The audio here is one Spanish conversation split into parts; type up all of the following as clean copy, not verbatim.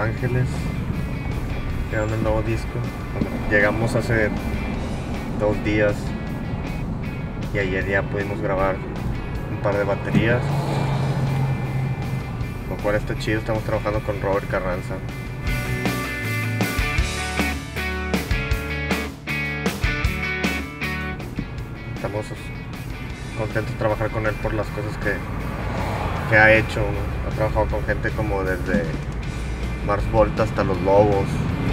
Ángeles, grabando el nuevo disco. Bueno, llegamos hace 2 días y ayer ya pudimos grabar un par de baterías, lo cual está chido. Estamos trabajando con Robert Carranza. Estamos contentos de trabajar con él por las cosas que ha hecho, ¿no? Ha trabajado con gente como desde Mars Volta hasta Los Lobos.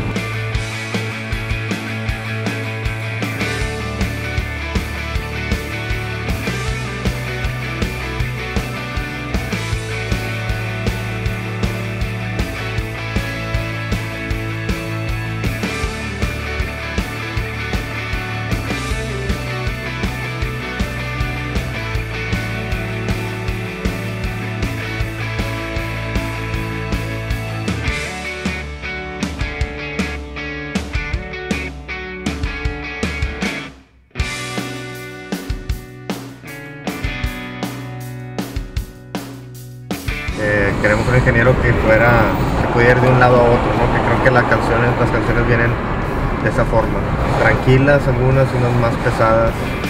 Queremos un ingeniero que pudiera ir de un lado a otro, ¿no? Que creo que las canciones vienen de esa forma, tranquilas algunas, unas más pesadas.